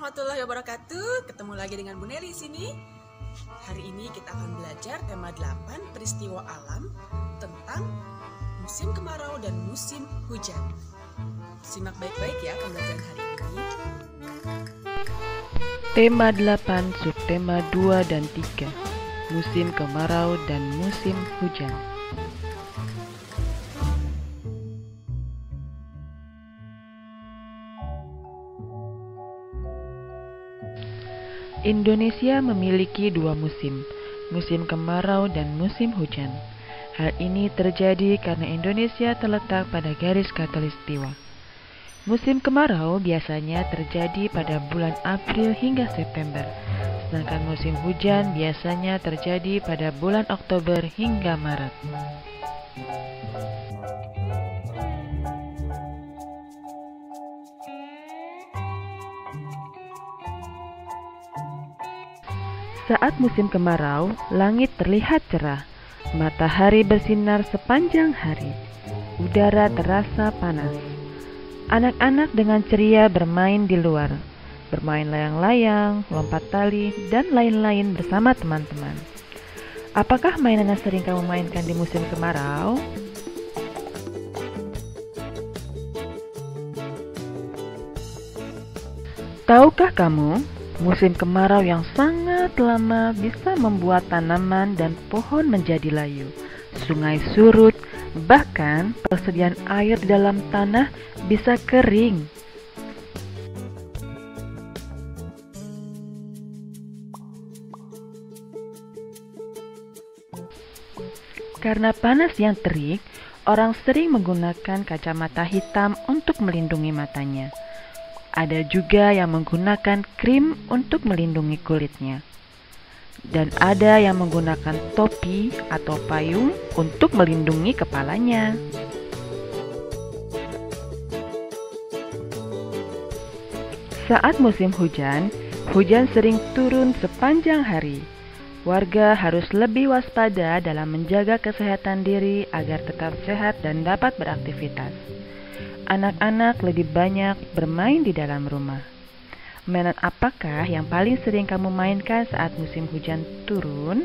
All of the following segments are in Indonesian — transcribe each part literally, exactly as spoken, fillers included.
warahmatullahi wabarakatuh. Ketemu lagi dengan Bu Neli sini. Hari ini kita akan belajar tema delapan peristiwa alam tentang musim kemarau dan musim hujan. Simak baik-baik ya pembelajaran hari ini. Tema delapan, subtema dua dan tiga. Musim kemarau dan musim hujan. Indonesia memiliki dua musim, musim kemarau dan musim hujan. Hal ini terjadi karena Indonesia terletak pada garis khatulistiwa. Musim kemarau biasanya terjadi pada bulan April hingga September, sedangkan musim hujan biasanya terjadi pada bulan Oktober hingga Maret. Saat musim kemarau, langit terlihat cerah, matahari bersinar sepanjang hari, udara terasa panas. Anak-anak dengan ceria bermain di luar, bermain layang-layang, lompat tali, dan lain-lain bersama teman-teman. Apakah mainan yang sering kamu mainkan di musim kemarau? Tahukah kamu, musim kemarau yang sangat lama bisa membuat tanaman dan pohon menjadi layu, sungai surut, bahkan persediaan air di dalam tanah bisa kering. Karena panas yang terik, orang sering menggunakan kacamata hitam untuk melindungi matanya. Ada juga yang menggunakan krim untuk melindungi kulitnya. Dan ada yang menggunakan topi atau payung untuk melindungi kepalanya. Saat musim hujan, hujan sering turun sepanjang hari. Warga harus lebih waspada dalam menjaga kesehatan diri agar tetap sehat dan dapat beraktivitas. Anak-anak lebih banyak bermain di dalam rumah. Mainan apakah yang paling sering kamu mainkan saat musim hujan turun?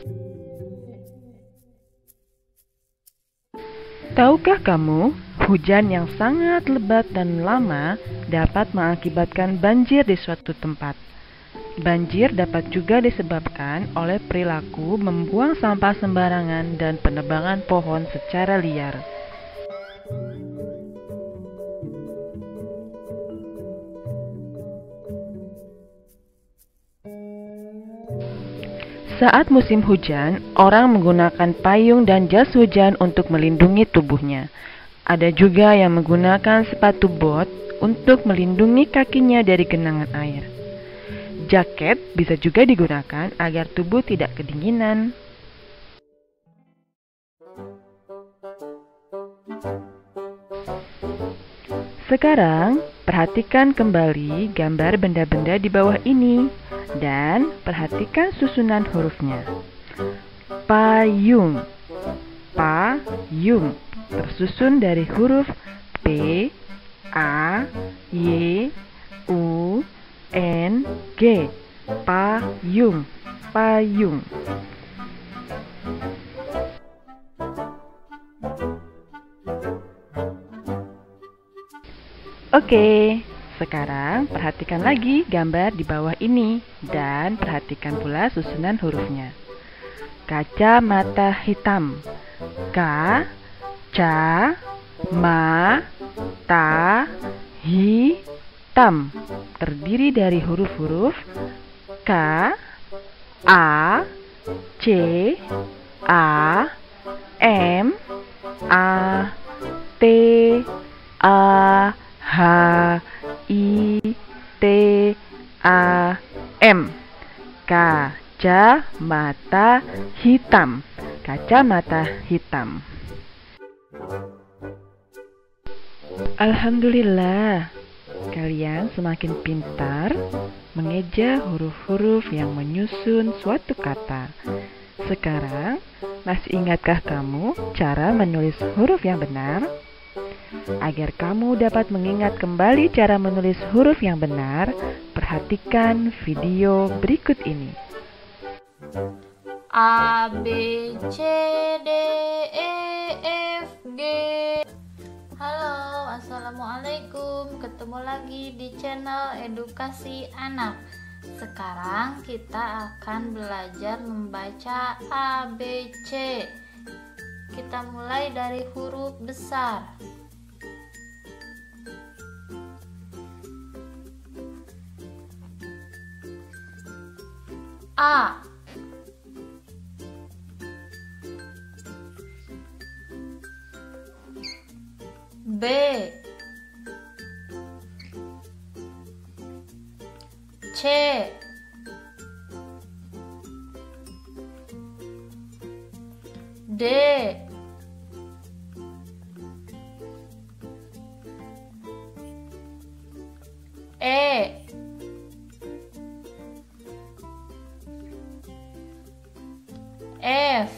Tahukah kamu, hujan yang sangat lebat dan lama dapat mengakibatkan banjir di suatu tempat. Banjir dapat juga disebabkan oleh perilaku membuang sampah sembarangan dan penebangan pohon secara liar. Saat musim hujan, orang menggunakan payung dan jas hujan untuk melindungi tubuhnya. Ada juga yang menggunakan sepatu bot untuk melindungi kakinya dari genangan air. Jaket bisa juga digunakan agar tubuh tidak kedinginan. Sekarang, perhatikan kembali gambar benda-benda di bawah ini dan perhatikan susunan hurufnya. Payung, payung, tersusun dari huruf P, A, Y, U, N, G. Payung, payung. Oke, sekarang perhatikan lagi gambar di bawah ini dan perhatikan pula susunan hurufnya. Kacamata hitam. K, ca, ma, ta, hitam. Terdiri dari huruf-huruf K, A, C, A, M, A, T, A, H, I, T, A, M. Kacamata hitam. Kacamata hitam. Alhamdulillah, kalian semakin pintar mengeja huruf-huruf yang menyusun suatu kata. Sekarang, masih ingatkah kamu cara menulis huruf yang benar? Agar kamu dapat mengingat kembali cara menulis huruf yang benar, perhatikan video berikut ini. A, B, C, D, E, F, G. Halo, assalamualaikum. Ketemu lagi di channel Edukasi Anak. Sekarang kita akan belajar membaca A, B, C. Kita mulai dari huruf besar. A, B, C, D, E, F,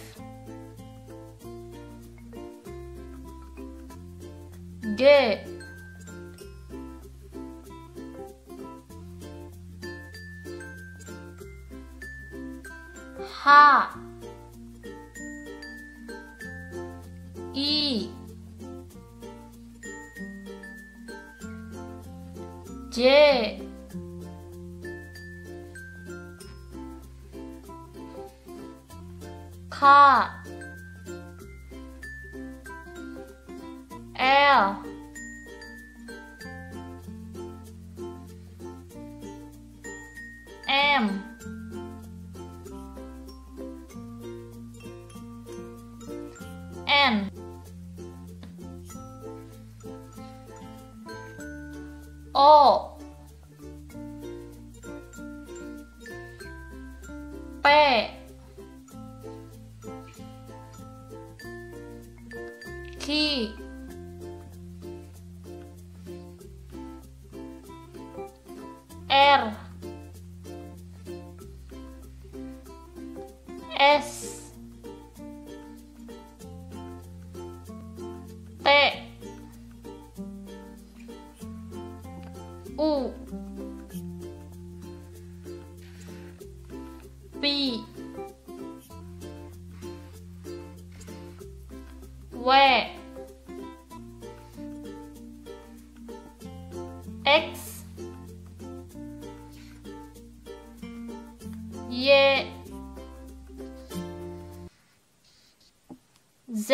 G, H, I, J, K, L, M, N, O, P, Q, R, S, T, U, P, W, X, Y, Z.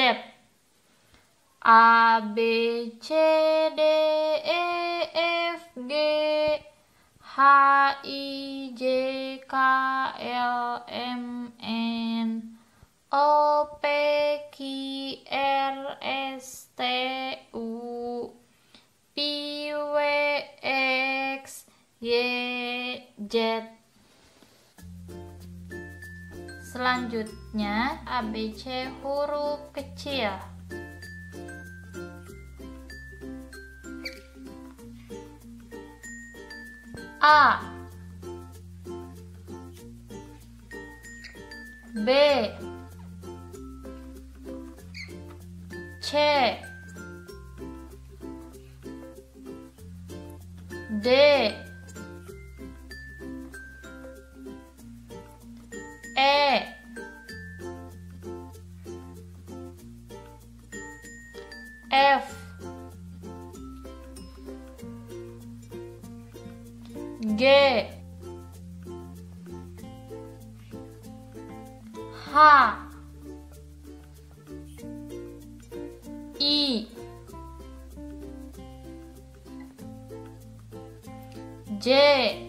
A, B, C, D, E, F, G, H, I, J, K, L, M, N, O, P, Q, R, S, T, U, V, W, X, Y, Z. Selanjutnya A B C huruf kecil. A, B, C, D, E, F, G, H, I, J,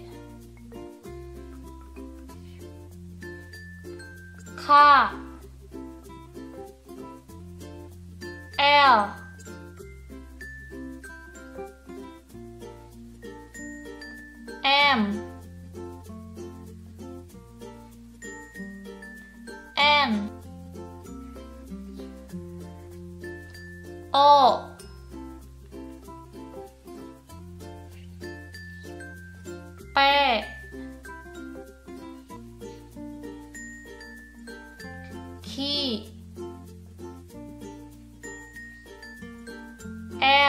K, L, M, N, O, P, Q, R,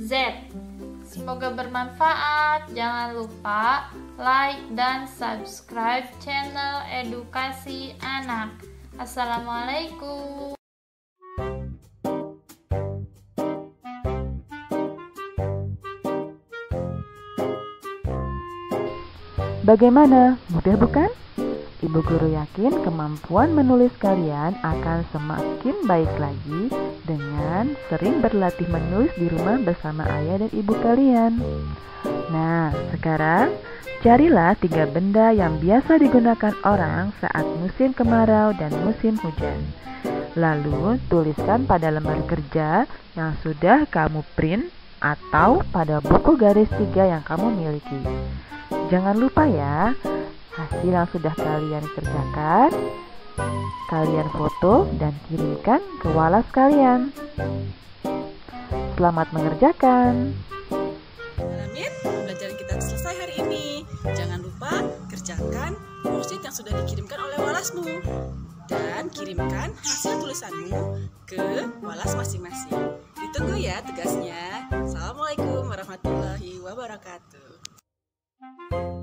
Z. Semoga bermanfaat. Jangan lupa like dan subscribe channel Edukasi Anak. Assalamualaikum. Bagaimana? Mudah bukan? Ibu guru yakin kemampuan menulis kalian akan semakin baik lagi dengan sering berlatih menulis di rumah bersama ayah dan ibu kalian. Nah, sekarang carilah tiga benda yang biasa digunakan orang saat musim kemarau dan musim hujan. Lalu tuliskan pada lembar kerja yang sudah kamu print atau pada buku garis tiga yang kamu miliki. Jangan lupa ya, hasil yang sudah kalian kerjakan, kalian foto dan kirimkan ke walas kalian. Selamat mengerjakan. Amin, pembelajaran kita selesai hari ini. Jangan lupa kerjakan worksheet yang sudah dikirimkan oleh walasmu. Dan kirimkan hasil tulisanmu ke walas masing-masing. Ditunggu ya tugasnya. Assalamualaikum warahmatullahi wabarakatuh.